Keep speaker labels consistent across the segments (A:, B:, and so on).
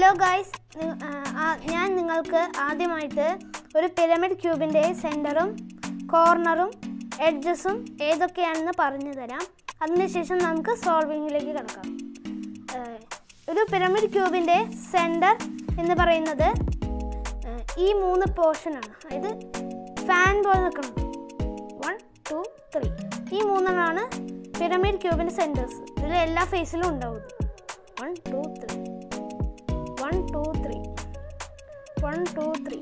A: Hello guys, ഞാൻ നിങ്ങൾക്ക് ആദ്യമായിട്ട് ഒരു പിരമിഡ് ക്യൂബിൻ്റെ സെൻറ്ററും കോർണറും എഡ്ജസും ഏതൊക്കെയാണെന്ന് പറഞ്ഞു തരാം. അതിനുശേഷം നമുക്ക് സോൾവിങ്ങിലേക്ക് കിടക്കാം. ഒരു പിരമിഡ് ക്യൂബിൻ്റെ സെൻറ്റർ എന്ന് പറയുന്നത് ഈ 3 പോർഷനാണ്. അതായത് ഫാൻ പോലെ നിൽക്കണം. 1, 2, 3 ഈ 3 പിരമിഡ് ക്യൂബിൻ്റെ സെൻറ്റേഴ്സ്. ഇതിൽ എല്ലാ ഫേസിലും ഉണ്ടാവും. 1, 2, 3 1, 2, 3 1, 2, 3.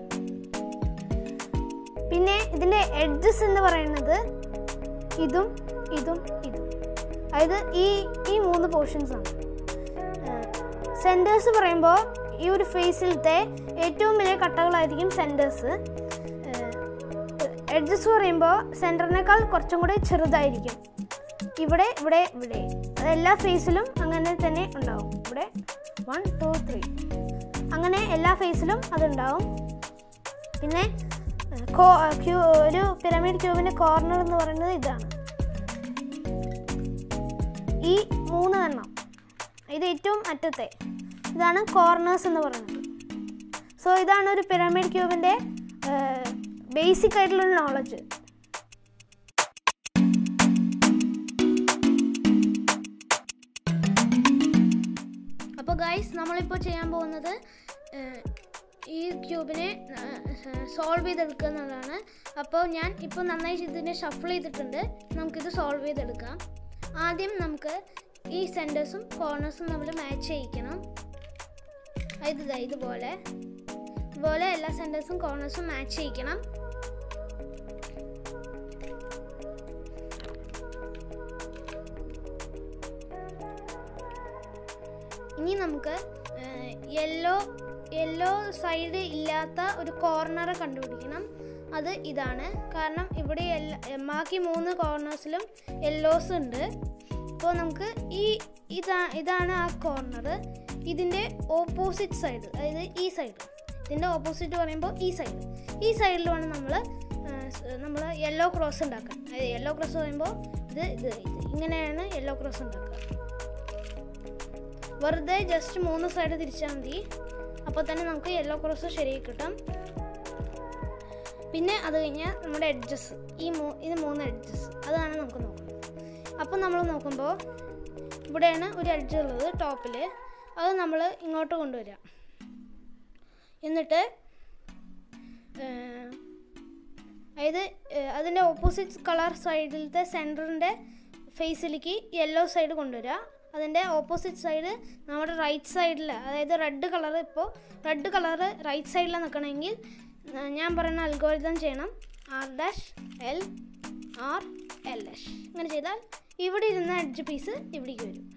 A: പിന്നെ ഇതിൻ്റെ എഡ്ജസ് എന്ന് പറയുന്നത് ഇതും ഇതും ഇതും. അതായത് ഈ 3 പോർഷൻസ് ആണ്. സെൻറ്റേഴ്സ് പറയുമ്പോൾ ഈ ഒരു ഫേസിലത്തെ ഏറ്റവും വലിയ കട്ടകളായിരിക്കും സെൻറ്റേഴ്സ്. എഡ്ജസ് പറയുമ്പോൾ സെൻറ്ററിനേക്കാൾ കുറച്ചും കൂടി ചെറുതായിരിക്കും. ഇവിടെ ഇവിടെ ഇവിടെ അതെല്ലാ ഫേസിലും അങ്ങനെ തന്നെ ഉണ്ടാവും. ഇവിടെ 1, 2, 3 അങ്ങനെ എല്ലാ ഫേസിലും അതുണ്ടാവും. പിന്നെ ഒരു പിരമിഡ് ക്യൂബിൻ്റെ കോർണർ എന്ന് പറയുന്നത് ഇതാണ്. ഈ 3 എണ്ണം, ഇത് ഏറ്റവും അറ്റത്തെ ഇതാണ് കോർണേഴ്സ് എന്ന് പറയുന്നത്. സോ ഇതാണ് ഒരു പിരമിഡ് ക്യൂബിൻ്റെ ബേസിക് ആയിട്ടുള്ള നോളജ്. അപ്പോൾ ഗൈസ്, നമ്മളിപ്പോൾ ചെയ്യാൻ പോകുന്നത് ഈ ക്യൂബിനെ സോൾവ് ചെയ്തെടുക്കുക എന്നുള്ളതാണ്. അപ്പോൾ ഞാൻ ഇപ്പോൾ നന്നായി ഇതിനെ ഷഫിൾ ചെയ്തിട്ടുണ്ട്. നമുക്കിത് സോൾവ് ചെയ്തെടുക്കാം. ആദ്യം നമുക്ക് ഈ സെൻറ്റേഴ്സും കോർണേഴ്സും നമ്മൾ മാച്ച് ചെയ്യിക്കണം. ഇതുപോലെ എല്ലാ സെൻറ്റേഴ്സും കോർണേഴ്സും മാച്ച് ചെയ്യിക്കണം. ഇനി നമുക്ക് യെല്ലോ സൈഡ് ഇല്ലാത്ത ഒരു കോർണർ കണ്ടുപിടിക്കണം. അത് ഇതാണ്. കാരണം ഇവിടെ ബാക്കി 3 കോർണേഴ്സിലും യെല്ലോസ് ഉണ്ട്. അപ്പോൾ നമുക്ക് ഇതാണ് ആ കോർണർ. ഇതിൻ്റെ ഓപ്പോസിറ്റ് സൈഡ്, അതായത് ഈ സൈഡ്, ഇതിൻ്റെ ഓപ്പോസിറ്റ് പറയുമ്പോൾ ഈ സൈഡിൽ വേണം നമ്മൾ യെല്ലോ ക്രോസ് ഉണ്ടാക്കാൻ. അതായത് യെല്ലോ ക്രോസ് പറയുമ്പോൾ ഇത് ഇങ്ങനെയാണ് യെല്ലോ ക്രോസ് ഉണ്ടാക്കുക. വെറുതെ ജസ്റ്റ് 3 സൈഡ് തിരിച്ചാൽ മതി. അപ്പോൾ തന്നെ നമുക്ക് യെല്ലോ ക്രോസ് ശരിയായി കിട്ടും. പിന്നെ അത് കഴിഞ്ഞാൽ നമ്മുടെ എഡ്ജസ്, ഇത് 3 എഡ്ജസ്, അതാണ് നമുക്ക് നോക്കുന്നത്. അപ്പോൾ നമ്മൾ നോക്കുമ്പോൾ ഇവിടെയാണ് ഒരു എഡ്ജ് ഉള്ളത് ടോപ്പിൽ. അത് നമ്മൾ ഇങ്ങോട്ട് കൊണ്ടുവരാം. എന്നിട്ട് അതായത് അതിൻ്റെ ഓപ്പോസിറ്റ് കളർ സൈഡിലത്തെ സെൻറ്ററിൻ്റെ ഫേസിലേക്ക് യെല്ലോ സൈഡ് കൊണ്ടുവരിക. അതിൻ്റെ ഓപ്പോസിറ്റ് സൈഡ് നമ്മുടെ റൈറ്റ് സൈഡിൽ, അതായത് റെഡ് കളർ റൈറ്റ് സൈഡിലാണ് നിൽക്കണമെങ്കിൽ ഞാൻ പറയുന്ന അൽഗോരിതം ചെയ്യണം. R' L R L'. ഇങ്ങനെ ചെയ്താൽ ഇവിടെ ഇരുന്ന എഡ്ജ് പീസ് ഇവിടേക്ക് വരും.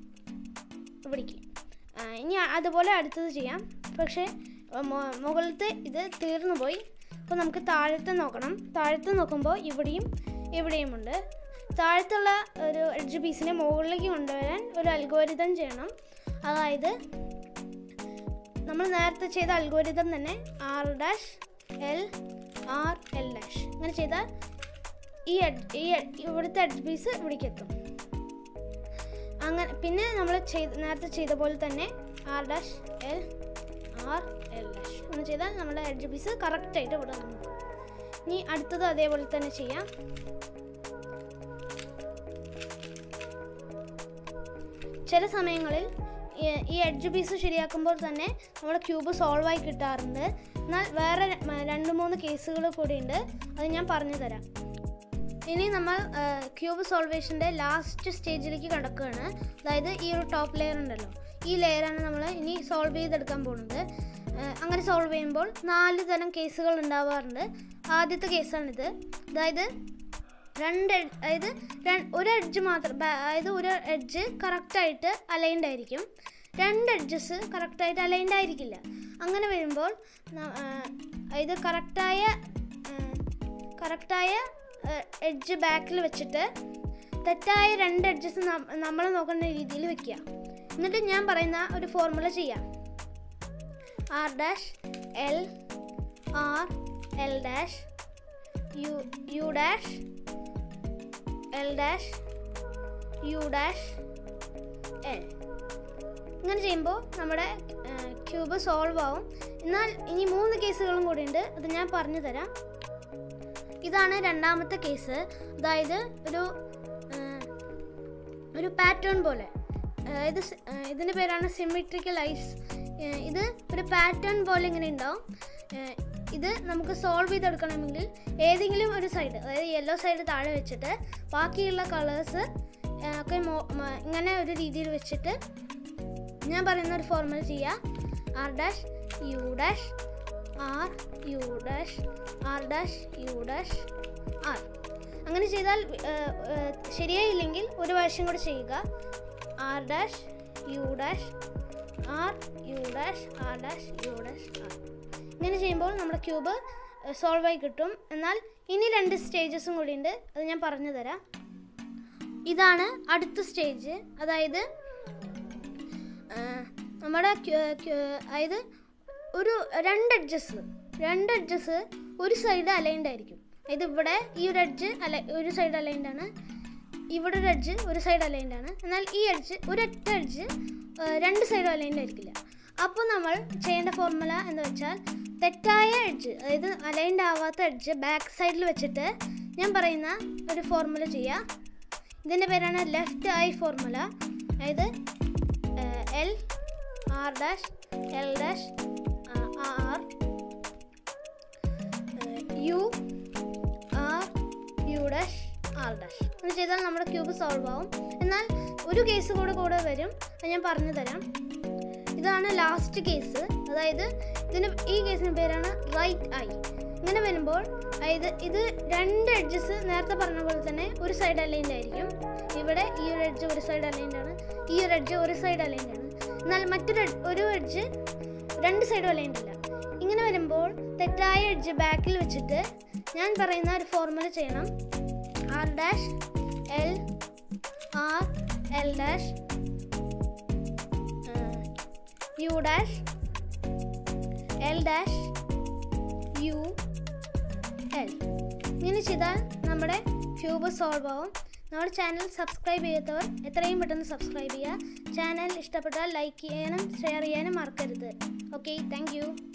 A: ഇനി അതുപോലെ അടുത്തത് ചെയ്യാം. പക്ഷേ മുകളിലത്തെ ഇത് തീർന്നു പോയി. അപ്പോൾ നമുക്ക് താഴത്തെ നോക്കണം. താഴത്തെ നോക്കുമ്പോൾ ഇവിടെയുമുണ്ട്. താഴത്തുള്ള ഒരു എഡ്ജ് പീസിനെ മുകളിലേക്ക് കൊണ്ടുവരാൻ ഒരു അൽഗോരിതം ചെയ്യണം. അതായത് നമ്മൾ നേരത്തെ ചെയ്ത അൽഗോരിതം തന്നെ R' L R L'. ഇങ്ങനെ ചെയ്താൽ ഇവിടുത്തെ എഡ്ജ് പീസ് ഇവിടേക്ക് എത്തും. അങ്ങനെ പിന്നെ നമ്മൾ നേരത്തെ ചെയ്ത പോലെ തന്നെ R' L R L'. അങ്ങനെ ചെയ്താൽ നമ്മുടെ എഡ്ജ് പീസ് കറക്റ്റായിട്ട് ഇവിടെ നിൽക്കും. ഇനി അടുത്തത് അതേപോലെ തന്നെ ചെയ്യാം. ചില സമയങ്ങളിൽ ഈ എഡ്ജ് പീസ് ശരിയാക്കുമ്പോൾ തന്നെ നമ്മുടെ ക്യൂബ് സോൾവായി കിട്ടാറുണ്ട്. എന്നാൽ വേറെ 2-3 കേസുകൾ കൂടിയുണ്ട്. അത് ഞാൻ പറഞ്ഞു തരാം. ഇനി നമ്മൾ ക്യൂബ് സോൾവേഷൻ്റെ ലാസ്റ്റ് സ്റ്റേജിലേക്ക് കിടക്കുകയാണ്. അതായത് ഈ ഒരു ടോപ്പ് ലെയർ ഉണ്ടല്ലോ, ഈ ലെയറാണ് നമ്മൾ ഇനി സോൾവ് ചെയ്തെടുക്കാൻ പോകുന്നത്. അങ്ങനെ സോൾവ് ചെയ്യുമ്പോൾ 4 തരം കേസുകൾ ഉണ്ടാവാറുണ്ട്. ആദ്യത്തെ കേസാണിത്. അതായത് ഒരു എഡ്ജ് മാത്രം, അതായത് ഒരു എഡ്ജ് കറക്റ്റായിട്ട് അലൈൻഡ് ആയിരിക്കും, 2 എഡ്ജസ് കറക്റ്റായിട്ട് അലൈൻഡ് ആയിരിക്കില്ല. അങ്ങനെ വരുമ്പോൾ ഇത് കറക്റ്റായ എഡ്ജ് ബാക്കിൽ വെച്ചിട്ട് തെറ്റായ 2 എഡ്ജസ് നമ്മൾ നോക്കുന്ന രീതിയിൽ വെക്കുക. എന്നിട്ട് ഞാൻ പറയുന്ന ഒരു ഫോർമുല ചെയ്യാം. R' L R L' U' L' U' L. ഇങ്ങനെ ചെയ്യുമ്പോൾ നമ്മുടെ ക്യൂബ് സോൾവ് ആവും. എന്നാൽ ഇനി 3 കേസുകളും കൂടി ഉണ്ട്, അത് ഞാൻ പറഞ്ഞു തരാം. ഇതാണ് രണ്ടാമത്തെ കേസ്. അതായത് ഒരു പാറ്റേൺ പോലെ, ഇതിൻ്റെ പേരാണ് സിമെട്രിക്കൽ ഐസ്. ഇത് ഒരു പാറ്റേൺ പോലെ ഇങ്ങനെ ഉണ്ടാവും. ഇത് നമുക്ക് സോൾവ് ചെയ്തെടുക്കണമെങ്കിൽ ഏതെങ്കിലും ഒരു സൈഡ്, അതായത് യെല്ലോ സൈഡ് താഴെ വെച്ചിട്ട് ബാക്കിയുള്ള കളേഴ്സ് ഒക്കെ ഇങ്ങനെ ഒരു രീതിയിൽ വെച്ചിട്ട് ഞാൻ പറയുന്ന ഒരു ഫോർമുല ചെയ്യുക. R dash U dash R U dash R dash U dash R. അങ്ങനെ ചെയ്താൽ ശരിയായില്ലെങ്കിൽ ഒരു പ്രാവശ്യം കൂടെ ചെയ്യുക. R dash U dash R U dash R dash U dash R. ഇങ്ങനെ ചെയ്യുമ്പോൾ നമ്മുടെ ക്യൂബ് സോൾവ് ആയി കിട്ടും. എന്നാൽ ഇനി 2 സ്റ്റേജസും കൂടി ഉണ്ട്, അത് ഞാൻ പറഞ്ഞു തരാം. ഇതാണ് അടുത്ത സ്റ്റേജ്. അതായത് നമ്മുടെ അതായത് ഒരു 2 എഡ്ജസ് ഒരു സൈഡ് അലൈൻഡ് ആയിരിക്കും. അതായത് ഇവിടെ ഈ ഒരു എഡ്ജ് ഒരു സൈഡ് അലൈൻഡ് ആണ്, ഇവിടെ ഒരു എഡ്ജ് ഒരു സൈഡ് അലൈൻഡ് ആണ്. എന്നാൽ ഈ എഡ്ജ് ഒരൊറ്റ എഡ്ജ് 2 സൈഡും അലൈൻഡ് ആയിരിക്കില്ല. അപ്പോൾ നമ്മൾ ചെയ്യേണ്ട ഫോർമുല എന്ന് വെച്ചാൽ തെറ്റായ എഡ്ജ്, അതായത് അലൈൻഡ് ആവാത്ത എഡ്ജ് ബാക്ക് സൈഡിൽ വെച്ചിട്ട് ഞാൻ പറയുന്ന ഒരു ഫോർമുല ചെയ്യുക. ഇതിൻ്റെ പേരാണ് ലെഫ്റ്റ് ഐ ഫോർമുല. അതായത് L R dash L dash R U R U dash R dash. ഇത് ചെയ്താൽ നമ്മുടെ ക്യൂബ് സോൾവ് ആവും. എന്നാൽ ഒരു കേസ് കൂടെ വരും, അത് ഞാൻ പറഞ്ഞു തരാം. ഇതാണ് ലാസ്റ്റ് കേസ്. അതായത് ഈ കേസിന് പേരാണ് റൈറ്റ് ഐ. ഇങ്ങനെ വരുമ്പോൾ അതായത് ഇത് 2 എഡ്ജസ് നേരത്തെ പറഞ്ഞ പോലെ തന്നെ ഒരു സൈഡ് അലൈൻഡ് ആയിരിക്കും. ഇവിടെ ഈ ഒരു എഡ്ജ് ഒരു സൈഡ് അലൈൻഡ് ആണ്, ഈ ഒരു എഡ്ജ് ഒരു സൈഡ് അലൈൻഡ് ആണ്. എന്നാൽ ഒരു എഡ്ജ് 2 സൈഡും അലൈൻഡ് അല്ല. ഇങ്ങനെ വരുമ്പോൾ തെറ്റായ എഡ്ജ് ബാക്കിൽ വെച്ചിട്ട് ഞാൻ പറയുന്ന ഒരു ഫോർമുല ചെയ്യണം. R dash L R L dash U dash L dash U L. ഇങ്ങനെ ചെയ്താൽ നമ്മുടെ ക്യൂബ് സോൾവ് ആവും. നമ്മുടെ ചാനൽ സബ്സ്ക്രൈബ് ചെയ്യാത്തവർ എത്രയും പെട്ടെന്ന് സബ്സ്ക്രൈബ് ചെയ്യുക. ചാനൽ ഇഷ്ടപ്പെട്ടാൽ ലൈക്ക് ചെയ്യാനും ഷെയർ ചെയ്യാനും മറക്കരുത്. Okay, thank U.